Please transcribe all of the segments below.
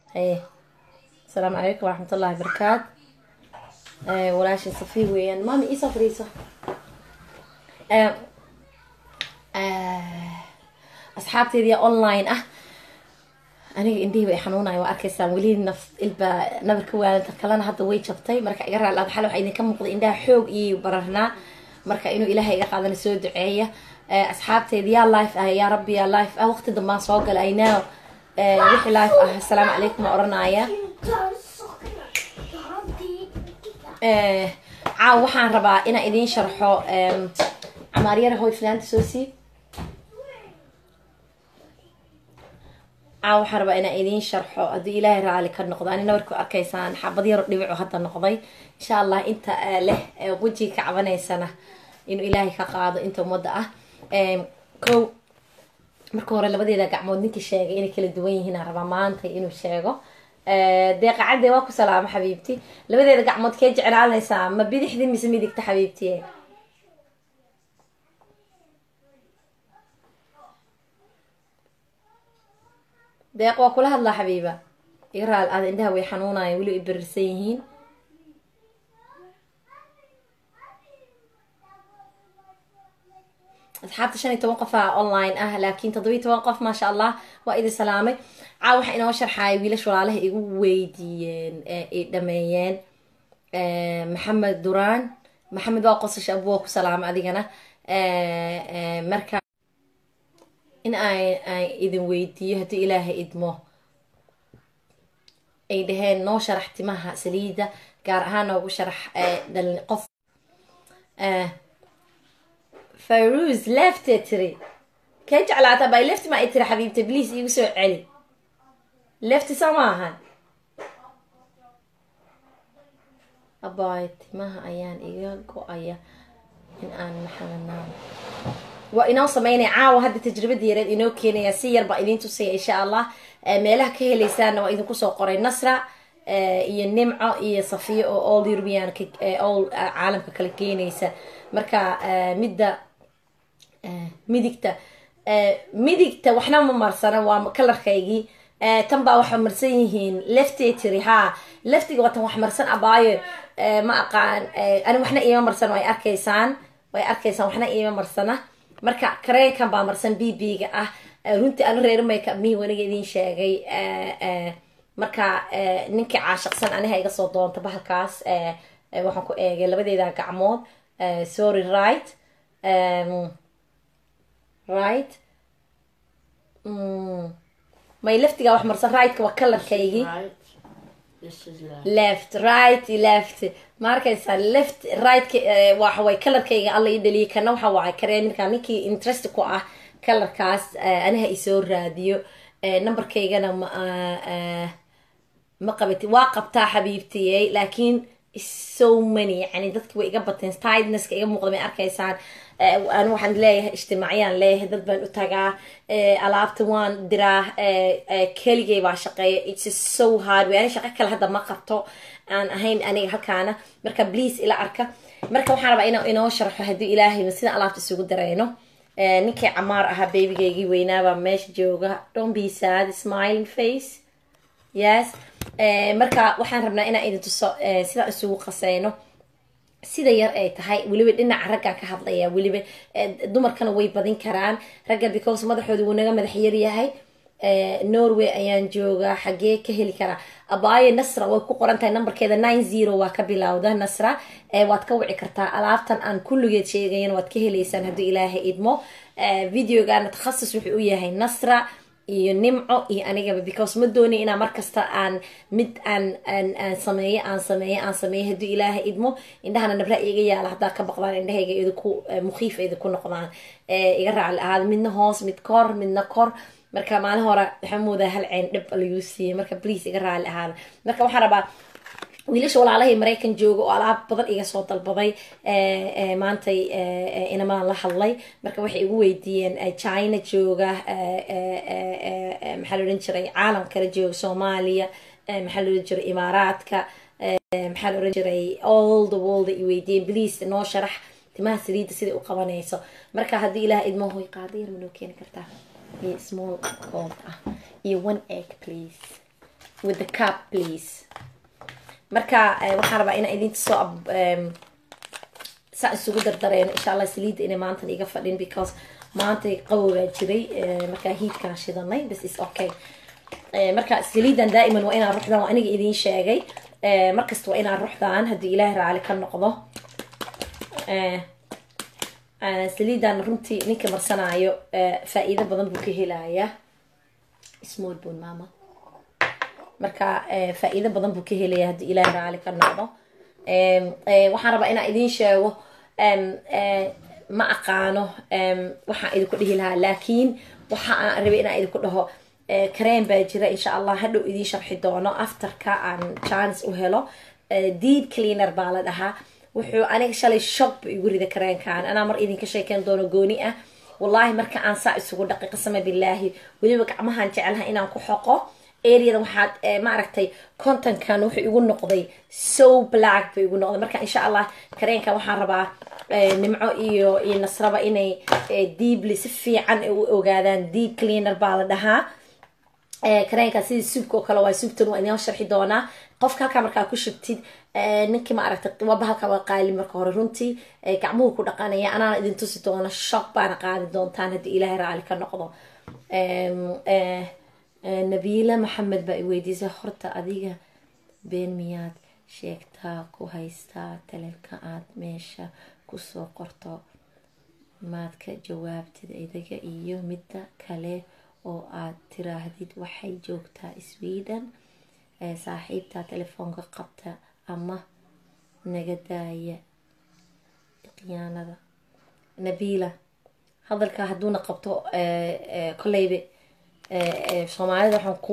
Hey, السلام عليكم ورحمة الله وبركاته. ولاشي صفي وين مامي إيه صفريسة. أصحابتي دي أونلاين أنا عندي بيحنونا وأركيسان ولي نفس البا نبركوا تكلنا هذا ويتش بتاعي مركا يقرأ على حلو حين كم مقضي عندها حوق إيه وبرهنا مركا إنه إلهي يقعد نسود دعية. أصحابتي دي يا لايف يا ربي يا لايف وقت دم صوق الأيناو وحي لايف السلام عليكم ورنايا. عاو waxaan rabaa inaan idin sharxo camaariyada hooy filaanta soo sii caaw waxaan rabaa inaan idin sharxo haddii ilaahay raali ka noqdo anina warku arkaysaan xabad yar dhibico hadda noqday insha allah inta leh wajiga ka cabanaysana inuu ilaahay ka qaado inta umada kow marka hore labadeeda gacmood ninkii sheegay inay kala duwan yihiin aan rabaa maanta inuu sheego deeqa cadde waa ku salaamo xabiibti labadeeda gacmood kee jeclaanaysaa ma bidixdii mise midigta xabiibti deeq waa kula hadlaa xabiiba iga raal aad indhaha way xanuunayaan weli ay berirsan yihiin أصحابتي 15 qof online laakiin 17 qof ما شاء الله waa idin salaamay caaw waxa inoo sharxay wiilash walaalaha igu weydiiyeen ee dhameeyeen maxamed duraan maxamed waa qosash abuu ku salaam adigana marka in ay idin weydiiyo hadii ilaahay idmo ay dhaheen noo sharax timaha saliida gaar ahaan noogu sharax qof فيروز لفت تري كيف على باي لفت ما تري حبيبتي بليز يوسو علي لفت سماها أبايت ما أيان إيجو أيا إن أنا محلنا وإنه سميني عاو هذه تجربة ديرت إنه كيني يسير بقيدين تسي إن شاء الله ميلها كه لسان وإذا كوسو قري النصرة النمعة صفية أو all European all عالم ككلكينيسة مركا مدة midigta waxna ma marsana waa kalarkaygi tan baa waxa marsan yihiin lefteetri leftiga watan wax marsan abaayo ma aqaan ani waxna iima marsan way arkaysaan waxna iima marsana marka kareenkan baa marsan BB-ga runtii aan reer makeup mi waniga idin sheegay marka ninkii caashaqsan aniga iga soo doonta bahalkaas waxaan ku eegay labadeeda gacmood sorry right right my leftiga wax marsan right-ka waa kalarkaygi left right left markaysa left right waxa way kalarkayga alla ii dhaliyay kana waxa waa kareemka ninkii interest ku kalarkaas anaha isoo raadiyo numberkaygana ma qabati waa qabtaa xabiibtiyay laakiin so many يعني dadka way iga bateen tiredness iga muuqda may arkaysaan أنا waxaan leeyahay ijtimaaciyaan leeyahay dad baan u tagaa alaabta waan diraa keligay baa shaqeeya it's so hard way ani shaqo kale hadda ma qabto aan ahayn aniga halkaana marka please ila arka marka waxaan rabaa inoo sharxo haddii ilaahay sida alaabta isugu darayno ninkii camaar ahaa babygaygii weynaabaa meesha jooga don't be sad smiling face yes marka waxaan rabnaa inaan idin tuso sida isugu qasayno sida yar ay tahay waliba dhinaca ragga ka hadlaya waliba dumarkana way badin karaan ragga because madaxoodu uu naga madax yar yahay Norway ayaan jooga xagee ka heli kara abaaye nasra way ku qoran tahay numberkeeda 90 waa ka bilowda nasra waad ka wici kartaa alaabtan aan kulligeed sheegayn waad ka heleysaan haddii ilaahay idmo videogaana takhasus wuxuu u yahay nasra iyo nimco iyo anigaba because ma dooni inaan markasta aan mid aan sameeyo haddii ilaahay idmo indhahana nabra iga yaala haddaa ka baqdaan indhahayga idinku mukhiif idinku noqdaan iga raaci ahaada midna hoos mid kor midna kor marka maalin hore waxaan moodaa hal cayn dhib lagu siiyey marka please iga raaci ahaada marka waxaan rabaa wiilasha walaalahay Mareykan jooga oo alaab badan iga soo dalbaday maantay inamaan la hadlay marka waxay igu weydiiyeen China jooga maxaa la oran jiray caalam kale jooga Soomaaliya maxaa la oran jiray Imaaraadka maxaa la oran jiray all the world ay weydiiyeen please noo sharax timaha saliida sida u qabanayso marka haddii ilaah idmo hoy qaadiyar ma noo keeni kartaa small cold iyo 1 egg please with the cup please. marka waxaan rabaa inaan idin soo saa isugu dardareen insha Allah saliid inay maanta iga fadhin because maanta qabowga jiray marka heatkaan shidanay this is okay. marka saliidan daa'iman waa inaan ruuxdaan waa aniga idin sheegay markasta waa inaan ruuxdaan haddii ilaahay raali ka noqdo. saliidan runtii ninka marsanaayo faa'iido badan buu ka helayaa small bone mama marka faa'iido badan buu ka helayaa haddii ilaahay raali ka noqdo. waxaan rabaa inaan idin sheego ma aqaano waxaan idinku dhihi lahaa laakiin waxa aan rabay inaan idinku dhaho kareem baa jira insha Allah hadhow idin sharxi doono afterka aan chance u helo deep cleaner baa la dhahaa. wuxuu aniga shalay shop igu rida kareenkaan anaa mar idinka sheekeen doono gooni ah wallahi marka aan saa isugu dhaqiiqa sama billahi waliba gacmahan jecelahay inaan ku xoqo area waxaad ma aragtay content-kan wuxuu igu noqday so black buu igu noqday. marka insha Allah kareenka waxaan rabaa nimco iyo nasraba inay deeply si fiican u ogaadaan deep cleaner baa la dhahaa. kareenka sidii subka oo kale waa subtan waa inoo sharxi doonaa qofka halka markaa ku shubtid ninkii ma aragtay waa halka waa qaali marka hore runtii gacmuhu ku dhaqanaya anaa idin tusi doona shop baan qaadi doontaan haddii ilaahay raali ka noqdo. nabiila maxamed baa i weydiisay horta adiga been miyaad sheegtaa ku haystaa talelka aad meesha kusoo qorto maad ka jawaabtid idaga iyo midda kale oo aad tiraahdid waxay joogtaa Sweden saaxiibta telefoonka qabta ama naga daaya khiyaanada. nabiila hadalka hadduuna qabto kolleybe soomaalida waxaan ku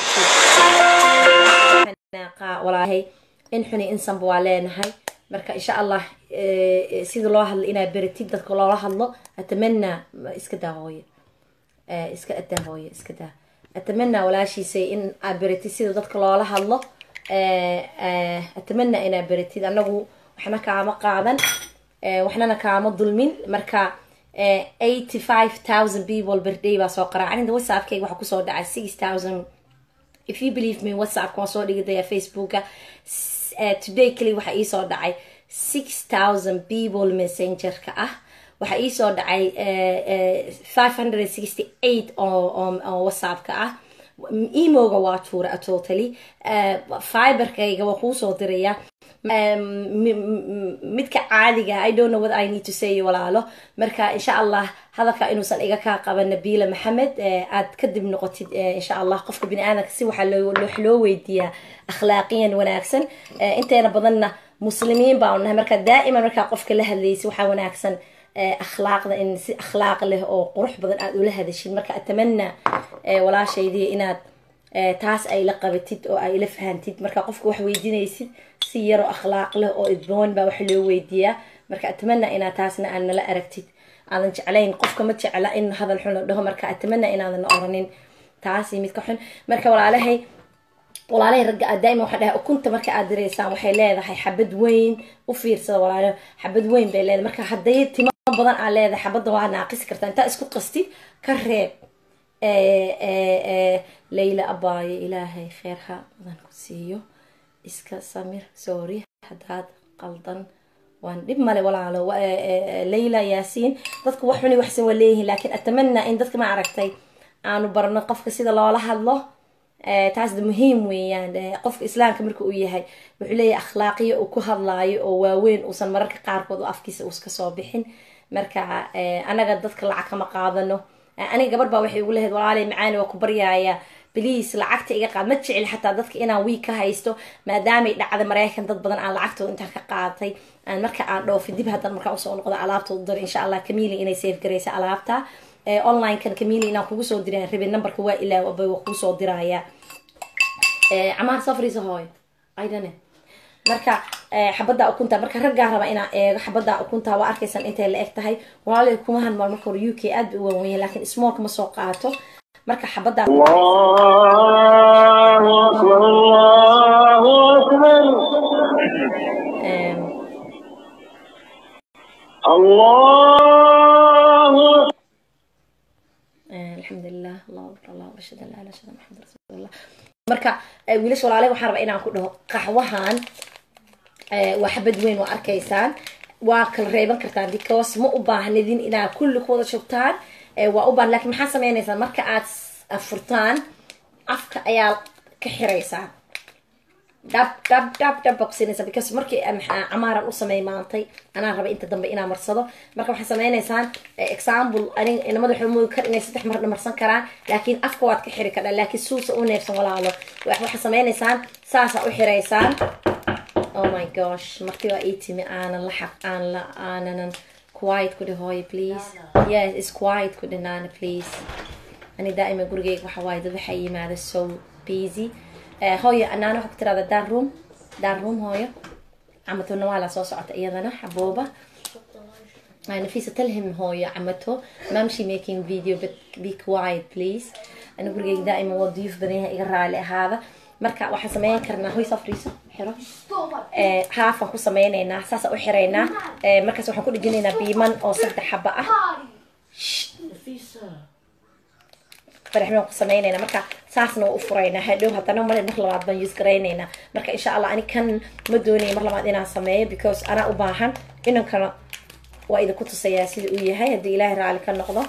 walaahay in xuni insanba waa leenahay marka insha Allah sida loo hadlo inaa beratid dadka loola hadlo atamana iska daa hooye iska adaa hooye iska daa atamana walaashiisay in aad beratid sida dadka loola hadlo atamana inaa beratid anagu waxna kaama qaadan waxnana kaama dulmin marka 85,000 people per day baa soo qaraacan inta whatsappkayga waxa kusoo dhacay 6,000 if you believe me whatsapp waan soo dhigay facebooka today kali waxa ii soo dhacay 6,000 people messengerka ah waxa ii soo dhacay 568 oo whatsappka ah emailga waa tuura totally fiberkayga waa kuu soo diraya midka caadiga I don't know what I need to say walaalo marka insha Allah hadalka inuusan iga ka qaban nabiila maxamed aad kadib noqotid insha Allah qofka bini aadamka si waxa loo weydiiyaa akhlaaqiyan wanaagsan inteena badanna muslimiin baa nahay marka daa'iman marka qofka la hadlaysi waxa wanaagsan akhlaaqda in si akhlaaq leh oo qurux badan aad ula hadashid marka atamana walaashaydii inaad taas ay la qabatid oo ay la fahantid marka qofka wax weydiinaysid si yaro akhlaaq leh oo idboon baa wax loo weydiiyaa marka atamana inaad taasna aan nala aragtid aadan jeclayn qofka ma jecla in hadal xun la dhaho marka atamana inaadan oranin taasi mid ka xun marka walaalahay ragga daaima waxa dhahay ukunta marka aad direysaan waxay leedahay xabad weyn u fiirsada walaalo xabad weyn bay leedahay marka hadday timo badan aan leedahay xabada waa naaqisi kartaa inta isku qastid ka reeb ليلى أباي إلهي خيرها بدن كسيو إسكا سمير سوري حداد قلدن وان دب مالي ولا على ليلى ياسين ضدك وحوني وحسن وليه لكن أتمنى إن ضدك ما عرفتي أنا برنا قفك سيدا الله لها الله taas muhiim weeyaan qofka islaamka markuu u yahay wuxuu leeyahay akhlaaqiyo oo ku hadlaayo oo waaweyn uusan mararka qaarkood oo afkiisa uska soo bixin marka anaga dadka lacag kama qaadano aniga gabar baa waxay ugu leeyahay walaalay macaan waa ku baryaaya please lacagta iga qaad ma jecel xataa dadka inaan week ka haysto maadaama ay dhacday Mareykan dad badan aan lacagtooda inta ka qaatay aan marka aan dhoofi dib hadan marka usoo noqdo alaabtooda dar insha Allah Kamili inay save gareysa alaabta online kan Kamili inaan kugu soo diraan rabin numberka waa ilaa abay waa kugu soo diraya amaar safriisa hooy aydane marka xabada ukunta marka ragga raba inaan eego xabada ukunta waa arkaysan intay la eg tahay walaalay kuma han marka hore UK aad u weyn laakiin small ma soo qaato marka xabada Allahu akbar Allahu الحمد لله الله أكبر الله bashada la ilaha illa muhammad rasuulullah marka wiilash walaalay waxaan rabaa inaan ku dhaho qaxwahan waa xabad weyn oo arkaysaan waa kala reeban kartaan because ma u baahnidin inaad kulli ku wada shubtaan waa u baahan laakiin maxaa sameynaysaa marka aad furtaan afka ayaa ka xiraysaan dab boqsinaysa because markii camaaran u sameey maantay anaa raba inta dambe inaan marsado marka waxaa sameynaysaan example inamada waxay moodi kar inay 3 mar marsan karaan laakiin afka waad ka xiri kartaa laakiin suusa u neefsan walaalo waxaa sameynaysaan saasa u xiraysaan oh my gosh markii waa iitimi aanan la xaq aanan quiet ku dhahoy please yes it's quiet ku dhinaana please ani daaima gurigeyga waxa waaye dad waxay yimaada so busy hooyo anaana waxa ku tiraada dar room hooyo camatona waa la soo socota iyadana xabooba نفيسة تلهم هوي عمته ما مشي making video but be quiet please أنا أقول دائما وضيف بديها يقرأ على هذا مركا واحد سمين كرنا هوي صفريسو حلو هافا كو سمينينا ساسا وحرينا مركز waxaan ku dhijinayna biiman oo 3 xabba ah فرحنا ku sameynayna marka saasna u furayna hadhow hadana mar labaad baan use gareynayna marka insha Allah ani kan ma doonay mar labaad inaan sameeyo because ana u baahan inaan kala waa ida ku tusayaa sida uu yahay hadii Ilaahay raali ka noqdo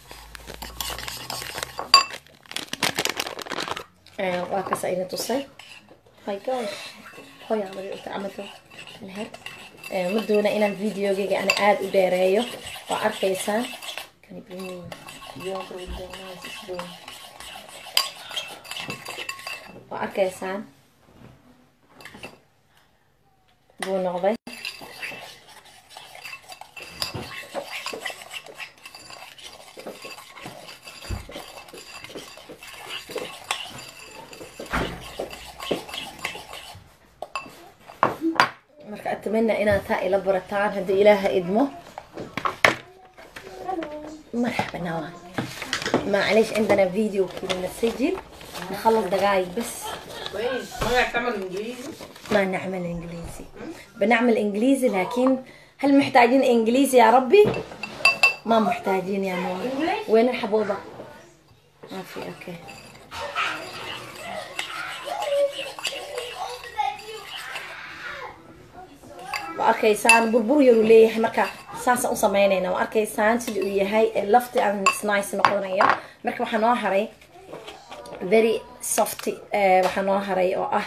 waa ka saayna tusay my gosh hooyo wali u tacamato الهر ma doona inaan videogeyga ana aad u dheereeyo waa arkaysaan kan ibni yogurt with the nice spoon waa arkaysaan buu noqday marka أتمنى إن أنت إلى برتان هذا إله إدمه مرحبا نوان معليش عندنا فيديو كذا نسجل نخلص دقايق بس كويس ما تعمل إنجليزي ما نعمل إنجليزي بنعمل إنجليزي لكن هل محتاجين إنجليزي يا ربي ما محتاجين يا نوان وين الحبوبة ما في أوكي وأركيسان بربور يروليه مركا ساسا أصمينينا وأركيسان سيدي وياهي اللفتي عن سنايس نقضنية مركا وحنوها هري very soft وحنوها هري أو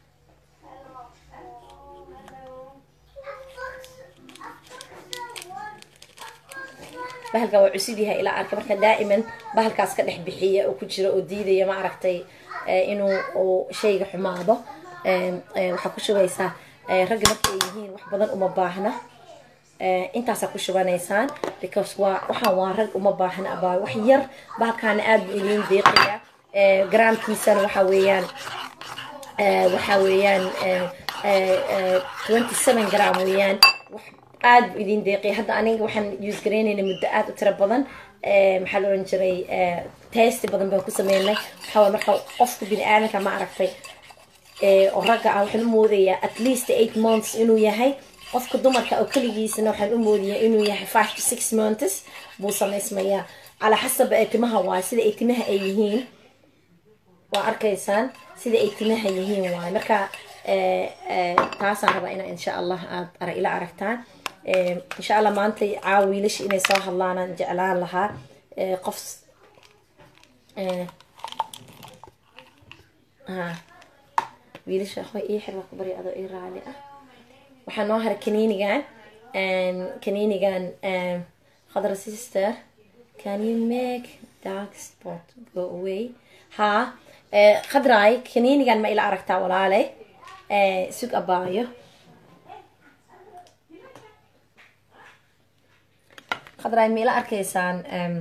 بهلكا وعسيديها إلى أركا مركا دائما بهلكا اسكا دح بحية وكجرة وديدية ما عرفتي إنو شيء حماضة وحكو شويسا ragga markay yihiin wax badan uma baahna intaas ku shubanaysaan because waxaan waa rag uma baahna abaa wax yar bahalkaan aad u idin deeqaya gramkiisana waxa weeyaan 27 gram weeyaan wax aad u idin deeqaya hadda aniga waxaan use gareynaynaa muddo aad u tiro badan maxaa la oran jiray taste badan baan ku sameynay waxa marka qofka bini aadamka ma aragtay oo ragga ah waxaan u moodayaa at least 8 months inuu yahay qofka dumarka oo kaligiisna waxaan u moodayaa inuu yahay 5 to 6 months buu sameysmayaa ala xasab timaha waa sida ay timaha ay yihiin waa arkaysaan sida ay timaha yihiin waa marka taasaan rabaa inaan insha Allah aad ila aragtaan insha Allah maanta caawilash inay soo hadlaan jeclaan lahaa qof wiilasha akhwa ii xirba ku bari adoo ii raali ah waxaan noo haray kaniinigan khadra sister can you make dark spot go away ha khadraay kaniinigan ma ila aragtaa walaale sug abaayo khadraay ma ila arkaysaan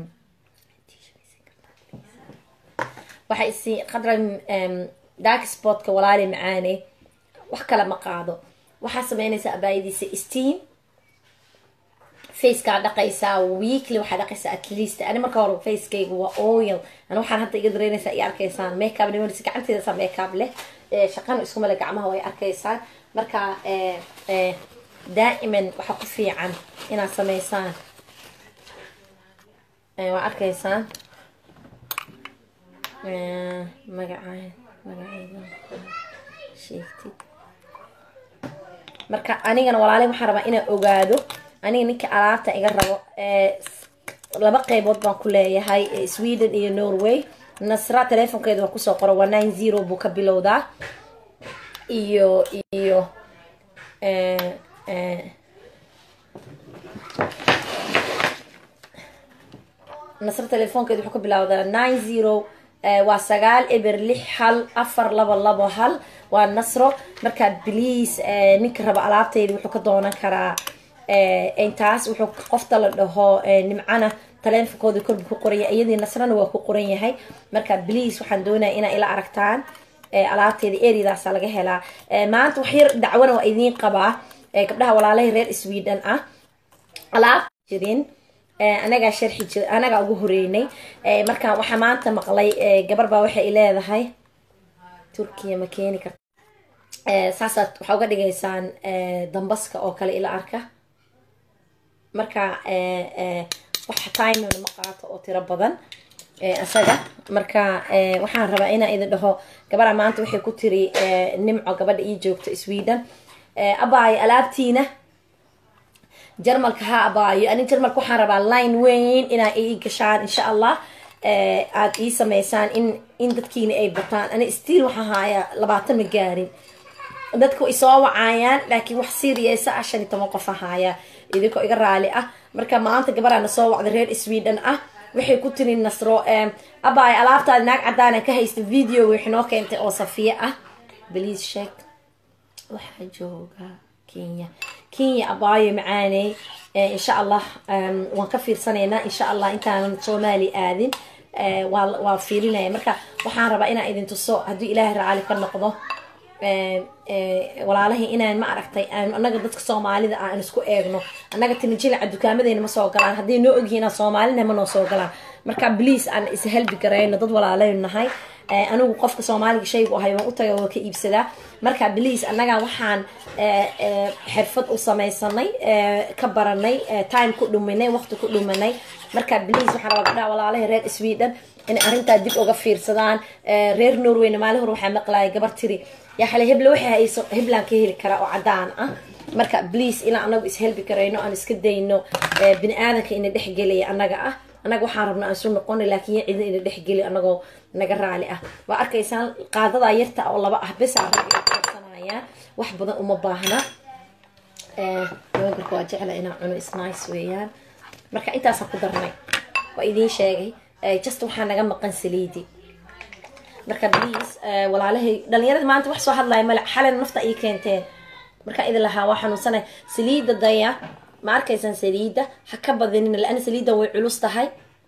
waxay isi khadraay dark spot ka walaali macaane wax kala ma qaado waxa sameynaysa abaayadiisa steam face ka dhaqaysa weekly waxa dhaqaysa at least ani marka hore face kaygu waa oil ana waxaan hadda iga dareynaysa ay arkaysaan makeup nimanka gacanteeda sa makeup leh shaqan isku mala gacmaha way arkaysaan marka daa'iman waxa ku fiican inaad sameysaan waa arkaysaan magacayda sheegtid marka anigana walaalay waxaan rabaa inaan ogaado aniga ninka alaabta iga rabo laba qaybood baan ku leeyahay Sweden iyo Norway nasra telefonkeeda waa kusoo qoro 190 buu ka bilowdaa iyo nasra telefonkeeda wuxuu ka bilowdaa 90 waa 9 waa nasro marka please ninka raba alaabteeda wuxuu ka doonan karaa intaas wuxuu qofta la dhaho nimcana telefonkooda korbi ku qoran yahay iyadii nasrana waa ku qoran yahay marka please waxaan doonayaa inaa ila aragtaan alaabteeda eridaas laga helaa maanta wax yar dacwana waa idiin qabaa gabdhaha walaalahay reer Sweden ah alaab jirin anaga sharxi jir anaga ugu horeynay marka waxa maanta maqlay gabar baa waxay leedahay Turkiya ma keeni karto saasad waxa uga dhigaysaan dambaska oo kale ila arka marka waxa time ma qaato oo tiro badan asaga marka waxaan rabaa inaan idin dhaho gabadha maanta waxay ku tiri nimco gabadha ii joogto Sweden abaay alaabtiina jarmalka ha abaayo ani jarmalka waxaan rabaa line weyn inaa ii gashaan insha Allah aad ii sameysaan in dadkiina ay bataan ani still waxaan hayaa 20 ma gaarin dadku isoo wacayaan laakiin wax serious ah 15 qof ahaya idinko iga raali ah marka maanta gabadha soo wacda reer Sweden ah waxay ku tiri nasro abaay alaabtaad naag cadaan ka haysta video wixnoo keentay oo Safiya ah please check waxa jooga Kenya abaayo macaanay insha Allah waan ka fiirsanayna insha Allah intaan Soomaali aadin waa fiirinaya marka waxaan rabaa inaan idin tuso hadii Ilaahay raali ka noqdo walaalahay inaan ma aragtay anaga dadka Soomaalida aan isku eegno anaga tinjil dukaamadeena ma soo galaan hadii noo ogyihiin Soomaalina ma noo soo galaan marka please aan is help gareyno dad walaalahay nahay anigu qofka Soomaaliga shaygu ahay waan u tagay oo ka iibsadaa marka please anaga waxaan xirfad u sameysanay ka baranay time ku dhuminay waqti ku dhuminay marka please waxaan rabaa gabdhaha walaalahay reer Sweden in arinta dib uga fiirsadaan reer Norway maalin hore waxaan maqlaay gabar tiri ya xalay hebla waxa hayso heblaan ka heli kara oo cadaan ah marka please ila anagu is help kareyno aan iska dayno bini aadanka in dhexgelay anaga ah anaga waxaan rabnaa aan soo noqonay laakiin cid in dhexgelay anagoo naga raali ah waa arkaysaan qaadada yarta oo laba ah bes aan rabsanayaan wax badan uma baahna yogurka waa jecla inaan cuno is nice weeyaan marka intaas ku darnay waa idin sheegay just waxaan naga maqan saliidi marka please walaalahay dhalinyarada maanta wax soo hadlay malac xalan nafta ay keenteen marka idin lahaa waxaan xanuunsanay saliida daya ma arkaysan saliida ha ka badinin la ana saliida way culus tahay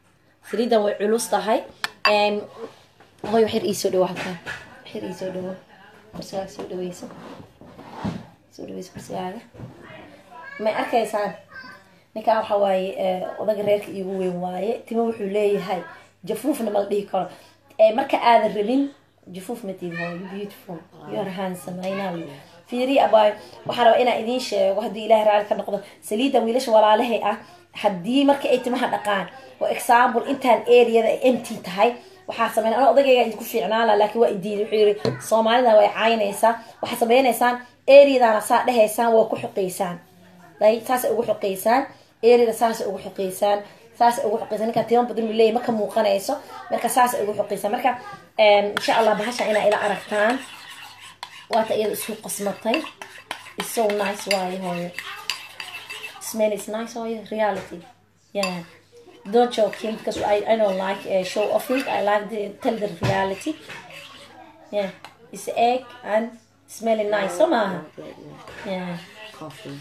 hooy waxir ii soo dhawaada waxir ii soo dhawo kursiga soo dhaweyso kursiga ma arkaysan ninka waxa waaye odaga reerka iigu weyn waaye timo wuxuu leeyahay jafuufna ma dhihi karo marka aad rabin jafuuf ma tiid hooy beautiful you are handsome I know fiiri abay waxaan rabaa inaan idin sheego hadii Ilaahay raali ka noqdo saliida wiilasha walaalahay ah hadii marka ay timaha dhaqaan oo example intaan area-da empty tahay waxa sameeyaan odagayga idinku fiicnaa laakiin waa idiin wuxuu yiri Soomaalida way caynaysaa waxa sameeynaysan area-dana saa dhahaysaan waa ku xuqeysaan day saas ugu xuqeysaan area-da saas ugu xuqeysaan ninka timan badan leeyahay marka muuqanayso marka saas ugu xuqeysaan marka insha Allah bahasha ina ila aragtaan waata iyada isku qasmatay it's so nice why hooyo smell is nice hooyo reality yeah don't joking because I don't like show off it I like to tell the reality yeah it's egg and smelling nice so maha yeah coffee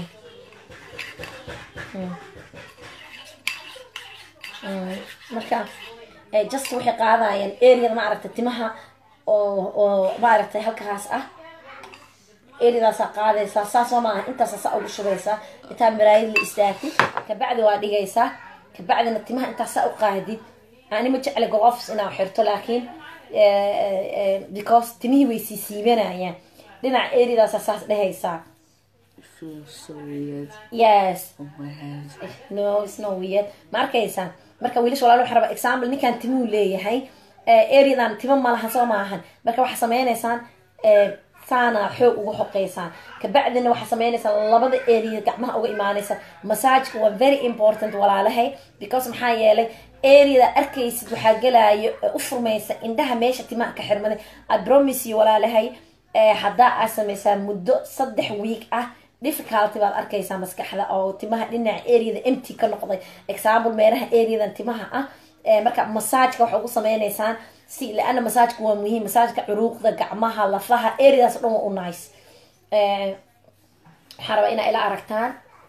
marka just waxay qaadayaan area ma aragtay timaha oo ma aragtay halkaas ah area-daas qaadaysa saasoo ma intaas saa ugu shubaysaa inta maraayid la istaagtay ka bacdi waa dhigaysaa ka bacdina timaha intaas saa u qaadid ani ma jecel gloves inaa xirto laakiin because timihi way siibanayaan dhinac area-daas saas dhahaysaa feels so weird. Yes. On my hands. No, it's not weird. Ma arkaysan marka wiilish walaalo waxa raba example ninkan timuu leeyahay areadan tima malaha soo maahan marka waxaa sameynaysaan saana xoog ugu xoqeysaan kabacdina waxaa sameynaysaan labada area gacmaha uga imaanaysa masaajka waa very important walaalahay because maxaa yeelay areada arkaysid waxaa gelaayo u furmaysa indhaha meesha timaha ka xirmaday I promise you walaalahay haddaa aad sameysaan muddo 3 week ah difficulty baad arkaysaa maskaxda oo timaha dhinaca areada empty ka noqday example meelaha areadan timaha ah marka masaajka waxa ugu sameynaysaan si laana masaajka waa muhiim masaajka curuuqda gacmaha lafaha areadaas dhan waa u nice waxaan rabaa inaa ila aragtaan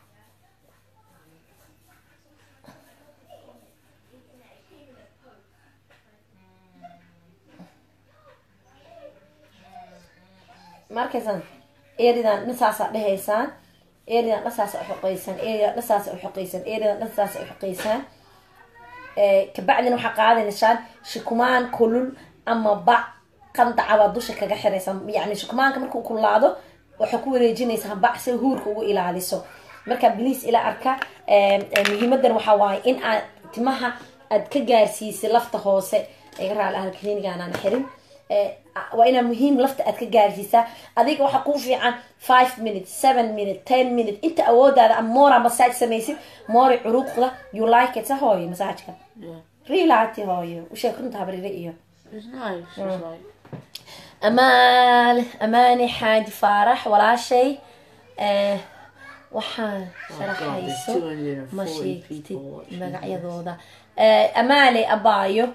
markaysan areadan dhansaasa dhahaysaan areadan dhansaasa uxoqeysaan areadan dhansaasa uxoqeysaan areadan dhansaasa uxoqeysaan kabacdina waxaa qaadanaysaan shukumaan kulul ama bac qandacabaa dusha kaga xiraysaa yani shukumaanka markuu kululaado waxaa ku wareejinaysaa bac si huurka ugu ilaaliso marka bliis ila arka muhiimadan waxaa waaye in aad timaha aad ka gaarsiisay lafta hoose iga raali ahal klinigaanaan xirin waa inaa muhiim lafta aad ka gaarsiisaa adiga waxaa kuu fiican 5 minutes 7 minutes 10 minutes inta awoodaada ama moora masaaj samaysid moori curuuqda you like it hooyo masaajka relaati hooyo usheeg runta habrire iyo amaani xaaji faarax walaashay waxaan sharaxayso ma sheegtid magacyadooda amaale abaayo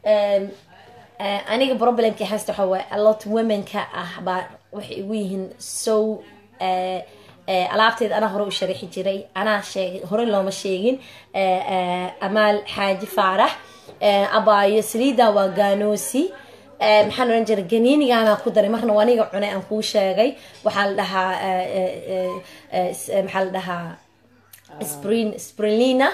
aniga problemkii haysta waxa waaye a lot womenka ah baa waxay igu yihiin so alaabteeda anaa hore u sharaxi jiray anaa sheegay hore looma sheegin amaal xaaji faarax abaayo saliida waa gaanoosi maxaan oran jiray ganiinigaana ku daray marna waa aniga cunay aan kuu sheegay waxaa la dhahaa maxaa la dhahaa spirulina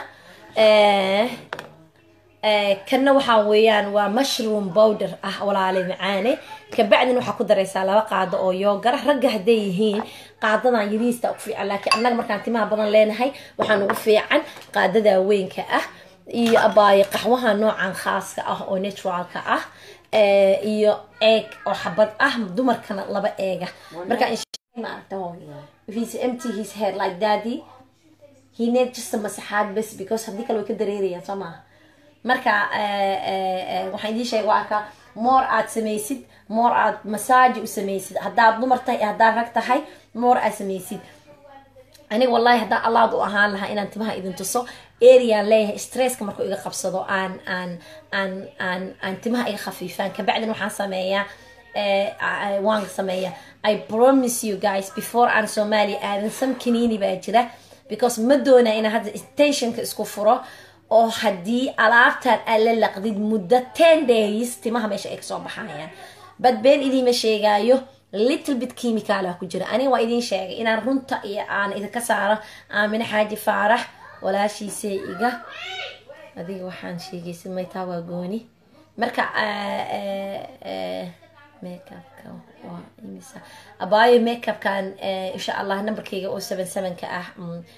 kana waxaa weeyaan waa mushroom powder ah walaale macaane kabacdina waxaa ku daraysaa 2 qaado oo yoogar ragga hadday yihiin qaadadan yariista ugu fiican laakiin annaga markaan timaha badan leenahay waxaan ugu fiican qaadada weynka ah iyo abaayo qaxwaha noocan khaaska ah oo naturalka ah iyo eeg oo xabad ah dumarkana 2 eega marka ma aragtaa if he's empty his head like daddy he needs just a masaxaad bas because haddii kale way ka dareerayaan soo maaha marka waxaan idin sheegay waa ka more aad samaysid more aad massage u samaysid haddaad dumar tahay haddaad rag tahay more aad samaysid aniga wallahi haddaa allaad u ahaan lahaa inaan timaha idin tuso area leeyahay stresska markuu iga qabsado aan timaha iga khafiifaan kabacdin waxaan sameeyaa waan sameeyaa I promise you guys before aan Soomaali aadan some kiniini baa jira because ma doona inaan hadda tensionka isku furo oo haddii alaabtaan aad la laqdid muddo 10 days timaha meesha ay kasoo baxayaan bad been idiima sheegaayo little bit chemical ku jira aniga waa idin sheegay inaan runta iyo aan idinka saaro aamina xaaji faarax walaashiisay iga adiga waxaan sheegaysid maytaa waa gooni marka makeup-ka waa imisa abaayo makeup-kan insha Allah numberkayga oo 77 ka ah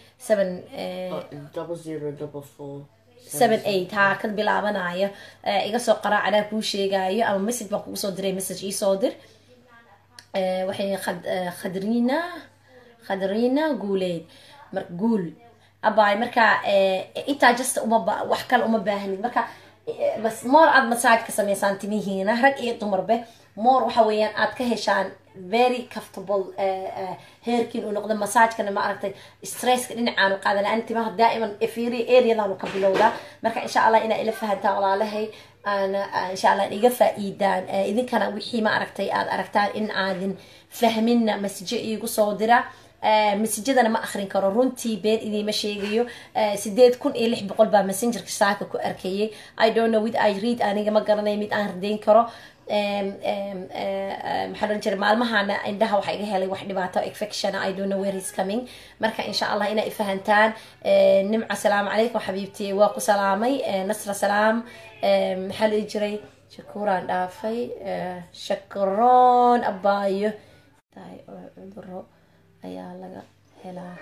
0044 78 ها كنت بلعبنايا إيجا سو قراء على كل شيء جاي أما مسج بقول صدري مسج إيه صادر وحين خدرينا قولين قول أباي مركا إنت جست وحكال باهني مركا بس مور عاد مساعد كسمي سنتيمي هنا هرق إيه تمر به مور وحويان عاد كهشان very comfortable هيركين ونقدم مساج كنا ما أعرف stress كنا عانو قاعدة لأن تما دائما في area ذا نقبله ذا مركا إن شاء الله إنا إلى فهد تعالى هي أنا إن شاء الله إيجا إيدان إذا كان وحي ما أعرفتان إن عادن فهمنا مسج يجو صادرة مسجدنا ما آخرين كررونتي بين إذا مشيجيو سديت كون إيه لح بقول بمسنجر كساكو كأركيه I don't know what I read أنا ما قرنا يميت أهردين كرو محلون جري مالمهانا عندها waxay iga helay wax dhibaato infection I don't know where it's coming marka insha Allah ina ifahantaan nimca salaam alaykum xabiibti waa ku salaamay nasra salaam maxal jiray shakuran dhaafay shakron abaayo tay cuduro ayaa laga helaa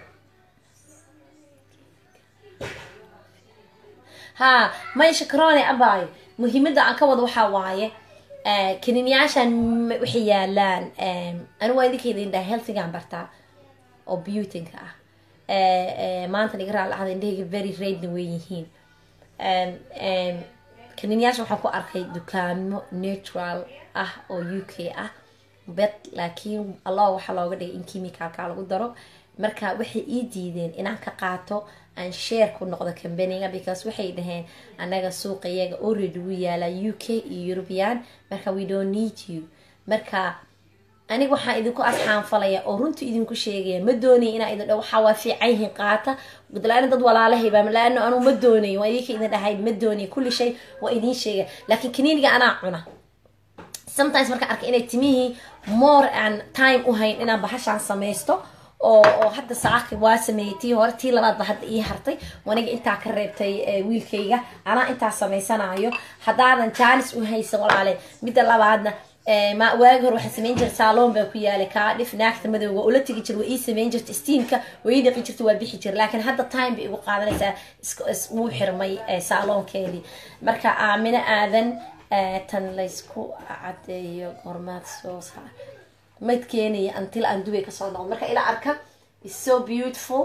ha may shakrone abaayo muhiimadda aan ka wado waxaa waaye kaniiniyaashan waxay yaalaan anigu waa idinka idin dhahay healthigaan bartaa oo beautyga ah maanta niga raacada indhahayga very redna way yihiin kaniiniyaasha waxaan ku arkay dukaamo natural ah oo UK ah bet laakiin allah waxaa looga dhigay in chemicalka lagu daro marka waxay ii diideen inaan ka qaato aan share ku noqdo company-ga because waxay dhaheen anaga suuqayaga already wuu yaalaa UK iyo European marka we don't need you marka aniga waxaan idinku asxaan falaya oo runtii idinku sheegaya ma doonay inaan idin dhaw waxa waa fiican yihiin qaata badlaan dad walaalahay baa laana anu ma doonay waa idinka idin dhahay ma doonay kulli shay waa idin sheegay laakiin kaniiniga anaa cuna sometimes marka arka inay timihii more and time u hayn inaan bahashaan samaysto oo hadda saaki waa sameeyay hore tii labaad ba hadda ii hartay waniga intaa ka reebtay wiilkayga anaa intaa sameysanayo haddaadan jaanis u haysan walaale midda labaadna ما واجهر واحد سمين جر صالون بكويا لكادف ناكت مدو ولا تيجي جر وإيه سمين جر تستينك ويدق جرت وبيحي جر لكن هذا التايم بيبقى قاعدة مو حرمي صالون كيلي مركا آمنة آذن تنليسكو عدي قرمات صوصها ما تكيني أنتل أندوي كصالون مركا إلى أركا it's so beautiful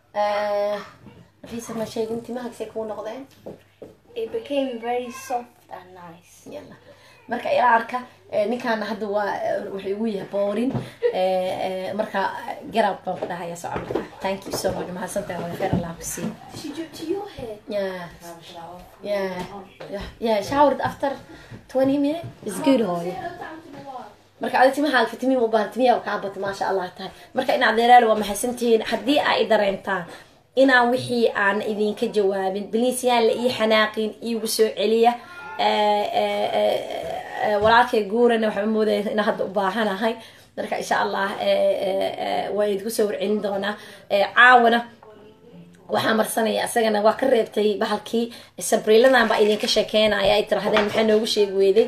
في سما شيء أنت ما هكسيكون نقدين it became very soft and nice يلا marka ila arka ninkan hadda wuxuu ugu yahay boorin marka garab baan ku dhahay soo thank you so much ma hasantaa waa khayr Allah ku sii she dripped your hair yeah showered after 20 minutes is good hooyo marka aad timaha fitimi u baahan timiya ka abad ma sha Allah tahay marka in adeeraal waa mahadsantiin hadii ay dareentaan inaan wixii aan idinka jawaabin please yaan la ii xanaaqin iigu soo celiya walaalkay guurana waxa moodayay in hadda u baahanahay marka insha Allah way idinku soo warcelin doonaa caawana waxa marsanaya asagana waa ka reebtay bahalkii sabriiladan ba idinka sheekeynaya ay tirahdeen maxaa noogu sheeg weeday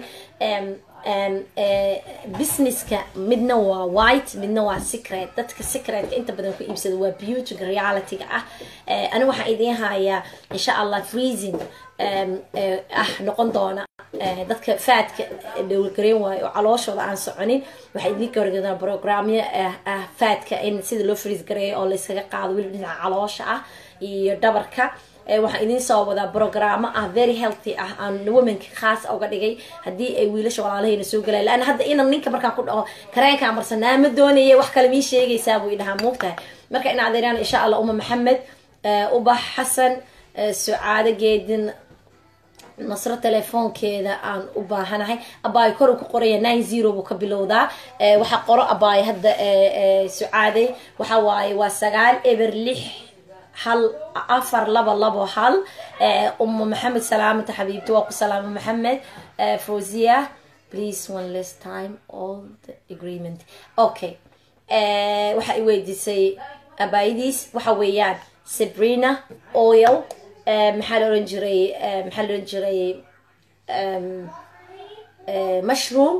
businesska midna waa white midna waa secret dadka secretka inta badan ku iibsada waa beauty reality-ga ah aniga waxa idin hayaa insha Allah freezing noqon doona dadka faadka dhowlgareen waayo calooshooda aan soconin waxay idin gargadaan programyo faadka in sida loo freeze gareeyo oo la iskaga qaado weli dhinaca caloosha ah iyo dhabarka waxaan idin soo wadaa programo very healthy aan womenka khaas uga dhigay hadii ay wiilasha walaalahayna soo galaan laana hadda inaan ninka markaan ku dhaho kareenka marsanaa ma doonayay wax kale mii sheegaysaa buu idhaha moogtahay marka in adeeraan insha Allah maxamed ubax xasan sucaade geedin nasro telefoonkeeda aan u baahanahay abaay kor ku qoraya 90 buu ka bilowdaa waxa qoro abaay hadda sucaade waxa waaye waa 9 eber 6 hal afar laba labo hal محمد سلامة حبيبتي وأكو سلامة محمد فوزية please one last time all the agreement okay waxa ay weydiisay abaaydiis waxa weeyaan Sabrina oil maxaa la oran jiray mushroom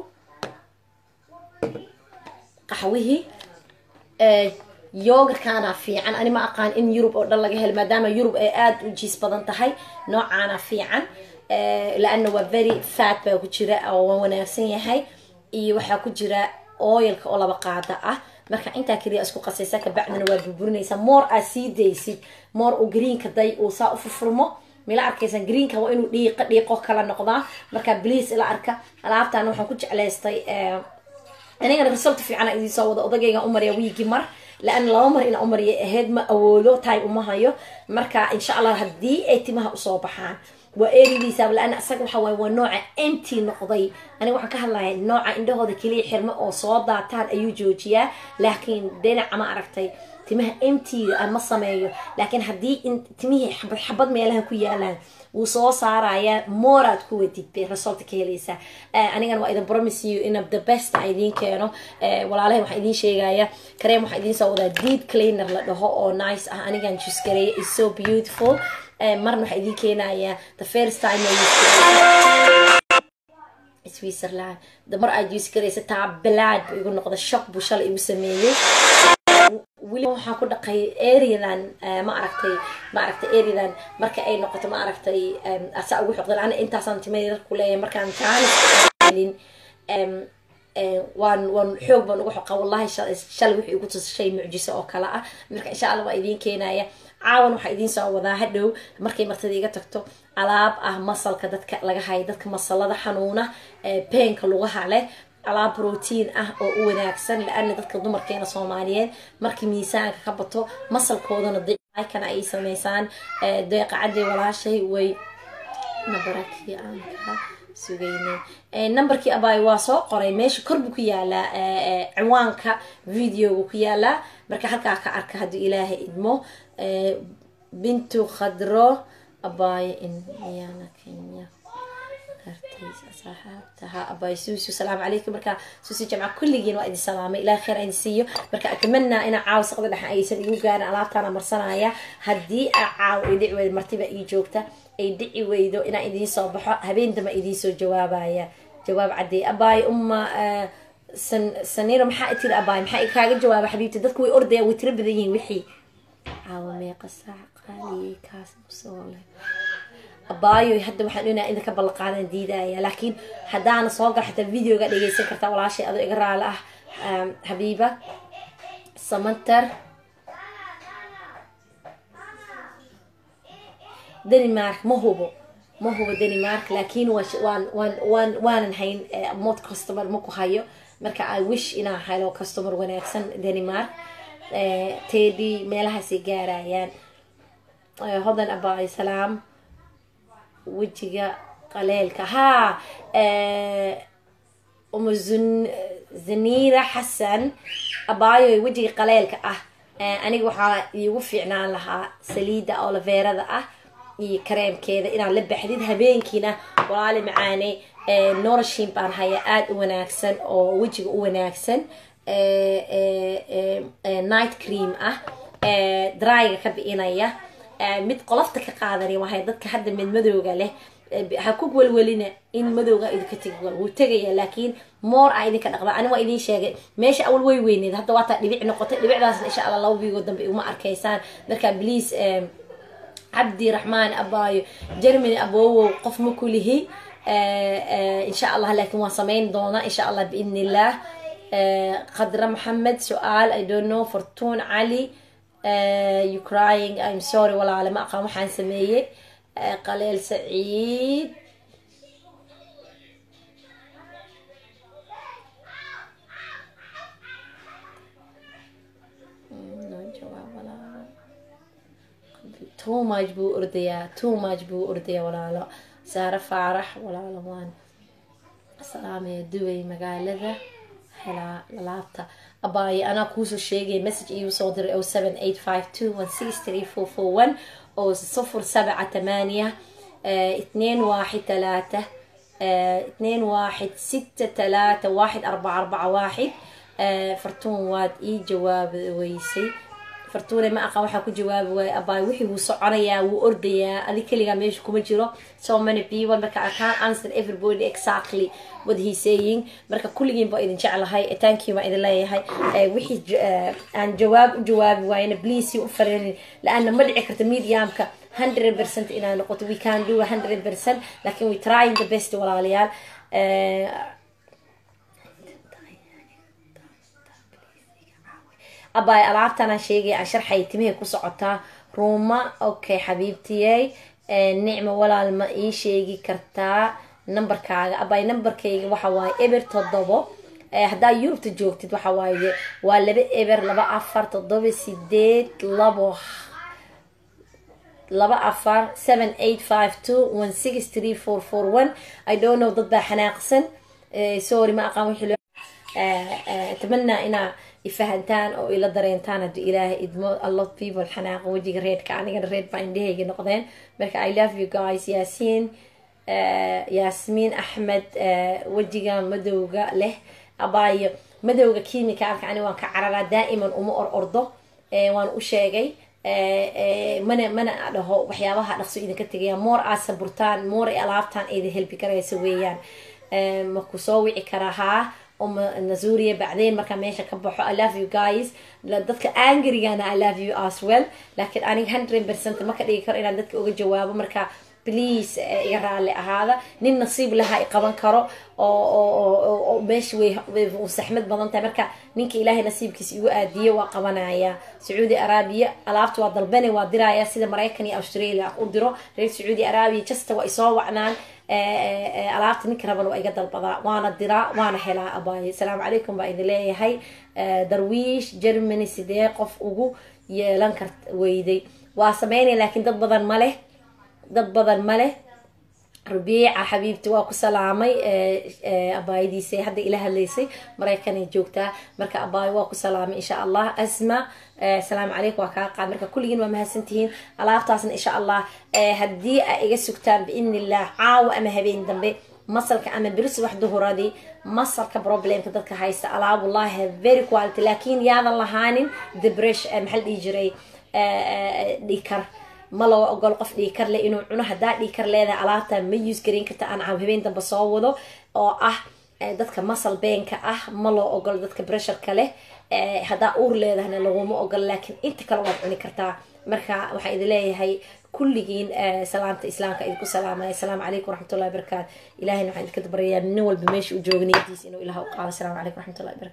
qaxwihi yogurt kana fiican ani ma aqaan in Europe oo dhan laga helo maadaama Europe ay aad u jiis badan tahay noocaana fiican laana waa very fat baa ku jira oo wanaagsan yahay iyo waxa ku jira oilka oo laba qaada ah marka inta kaliya isku qasaysa ka bacdina waa burburinaysa more acidaysid more oo greenka day oo saa u furfurmo mila arkaysan greenka waa inuu dhiiqo kala noqdaa marka please ila arka alaabtaan waxaan ku jeclaystay aniga result fiican idin soo wada odagayga umariya wiigi mar لأن لو مر إن عمري هاد ما أولو تاي أمهايو مركا إن شاء الله هدي اعتمها أصابحان وإيري لي سبب لأن أساق حواي ونوع أنتي نقضي أنا واحد كهلا النوع عنده هذا كلي حرمة أصاب تان أيو جوجيا لكن دينا عم عرفتي تمه أنتي المصميو لكن هدي تمه حبض ميلها كويالا وصو صارaya moorad ku wadid resultka heleysa aniga waa idin promise you in the best idin keeno walaalahay waxa idin sheegaya kareem waxa idin soo wada deep cleaner la dhaho oo nice ah aniga juice gareey is so beautiful marna waxa idin keenaya the first time I used Switzerland the mar I juice gareey taa balaad igu noqdo shock bu shalay igu sameeyay weli waxaan ku dhaqay areadan ma aragtay areadan marka ay noqoto ma aragtay asa ugu xoqdan ana intaasaan timayar ku leeyahay markaan jaanin waan xoog baan ugu xoqa wallahi shalay wixii ugu tusay mucjiso oo kala ah marka insha Allah waa idin keenaya caawan waxa idin soo wadaa hadhow markay martida iga tagto alaab ah masalka dadka laga hayo dadka masalada xanuuna peenka lugaha leh alaab protein ah oo u wanaagsan laana dadka dumarkeena Soomaaliyeed markii miisaanka ka bato masalkoodana kana ay sameeysan deeqa cadii walaashay way nabaraki aanka sugayne numberkii abay waa soo qoray meesha korbu ku yaala ciwaanka videoga ku yaala marka halka ka arka hadii Ilaahay idmo bintu khadro abay in yana Kenya artaysa صاحبتها أباي سوسو السلام عليكم بركة سوسو جماعة كل جين وقت السلام إلى خير إنسيو بركة أتمنى أنا عاوز أقدر لح أي سنة يوجا أنا على طانا مرسنايا هدي يدعي المرتبة يجوكته يدعي ويدو أنا إدي صباح هبين دم إدي سو جوابايا جواب عدي أباي سنيرة محقتي الأباي محقي كاجل جواب حبيبتي تذكري أرضي وترب ذي وحي عاومي قصة قالي كاس مصولة أبايو يهدم حنونا إذا كبل قانا ديدايا لكن حدانا صوغر حتى الفيديو قاعد يجيسن كرتا ولا شيء أدو إقرأ له حبيبة سمنتر دنمارك ما هو دنمارك لكن وان نحين موت كاستمر مكو هايو مركا I wish إنا هايلو كاستمر ونأكسن دنمارك تيدي ميلها سيجارة يعني هذا أباي سلام وجهي قليلك ها زنيرة حسن أبايو وجهي قليلك أنا وحا يوفينا لها سليدة أو لفيرة كريم كذا إنا لب حديد هبينكينا وعلى معاني نور الشيمبان هي آد وناكسن أو وجهي وناكسن نايت كريم دراية كبئينية mid qolofta ka qaadani waxa dadka hadda mid madowga leh ha ku walwalina in madowga idinka tigwal uu tagaya laakiin moor ay idinka dhaqda ani waa idin sheegay meesha awal way weyneed hadda waa ta dhibic noqotay dhibicdaasna insha Allah loo biigo dambe uma arkaysaan marka please Abdi Rahman Abayo Germany abowo qof ma kulihi insha Allah laakiin waan sameyn doona insha Allah biidnillah Qadra Muhammad su'aal I don't know Fortune Ali you crying I'm sorry ولا على ما أقام حان سمية قليل سعيد too much بو أردية ولا لا سارة فارح ولا لوان السلام يا دوي مقالة هلا لابتا أباي أنا كوسو شيء مسج إيو صادر أو 7852163441 أو 078 213 21631441 فرتون واد إي جواب ويسي فرتونة ما أقا وحا كجواب أباي وحي وصعريا وأرديا أذيك اللي قاميش كومجرو so many people مركا I can't answer everybody exactly what he's saying مركا كل جيم بقى إذن شعلا هاي thank you ما إذن لاي هاي وحي عن جواب وين بليس يوفرين لأن مدعي كرتميد يامك 100% إنا نقط we can do 100% لكن we trying the best ولا ليال أباي ألعبتنا شيء عشر حيتمه كوسعتها روما أوكي حبيبتي نعمة ولا الماء شيء كرتا نمبر كاغا أباي نمبر كي وحواي إبر تضبو هدا يوروب تجوكتي وحواي ولا بإبر لبا أفر تضبو سيديت لبا أفر 7852163441 I don't know ضد حناقسن سوري ما أقام حلو أتمنى إنا يفهمتان أو إلى درينتان هدو إلهي إدمو a lot of people حناق وجي ريد كأني ريد بانديه نقدين بركة I love you guys ياسمين أحمد وجيغا مدوغا له أباي مدوغا كيمي كأنك عني وان كعرارا دائما أمور أرضو وان أشيغي mana dhaho waxyaabaha dhaqso idin ka tagaya moor aad saburtaan moor ay alaabtaan idin helbi karaysa weeyaan ma ku soo wici karaha نزورية بعدين مركا ماشا كبحو I love you guys دادك angry أنا I love you as well لكن أنا 100% ما كده يكر إن دادك أوجي جوابه مركا بليز يقرأ لي هذا نين نصيب لها يقبان كرو أو باش وسحمد بدنتها مركا نينك إلهي نصيب كيس يؤديه وقبنايا سعودي عربية ألعبت وضربني ودرايا سيدا مريكاني أستراليا أقدروا ريت سعودي عربية جست وإصابة عنان ألعبت نينك ربنا وإيقاد البضاء وانا الدراء وانا حلا أباي السلام عليكم بإذن الله هاي درويش جرمني سيدي قف أوجو يلانكرت ويدي واسميني لكن dad badan male ربيع حبيبتي واكو سلامي أبايديسي هذا إلى هالليسي مريكاني جوكتا مركا أباي واكو سلامي إن شاء الله أسمع سلام عليكم وكاقا مركا كل جن وما هسنتين ألافتاسن إن شاء الله هدي إيجسكتان بإذن الله عاو أما هبين دمبي مصلك أما برس وحده هرادي مصلك بروبلم كذلك هايسة ألعاب والله very quality لكن يا الله هانين دبرش محل يجري ديكر ما لو أقول قف ديكر لأنه عنو هدا ديكر لهذا علاقة ميوز جرين كتا أنا عاوهبين دم بصوّده أو دتك مصل بينك ما لو أقول دتك بريشر كله هدا أور لهذا هنا لو ما أقول لكن أنت كلام عني كرتا مركا وحيد ليه هاي كل جين سلامة إسلامك إذكو سلامة السلام عليكم ورحمة الله وبركاته إلهي نحن كتبريا نول بمشي وجوغني ديس إنه إله وقال السلام عليكم ورحمة الله وبركاته.